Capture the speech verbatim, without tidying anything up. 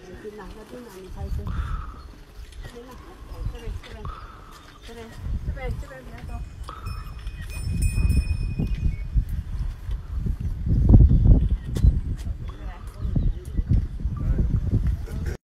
Tin nào ra tin nào mình thấy chứ. Thế nào? Cái này, cái này, cái này, cái này, cái này, cái này, cái này.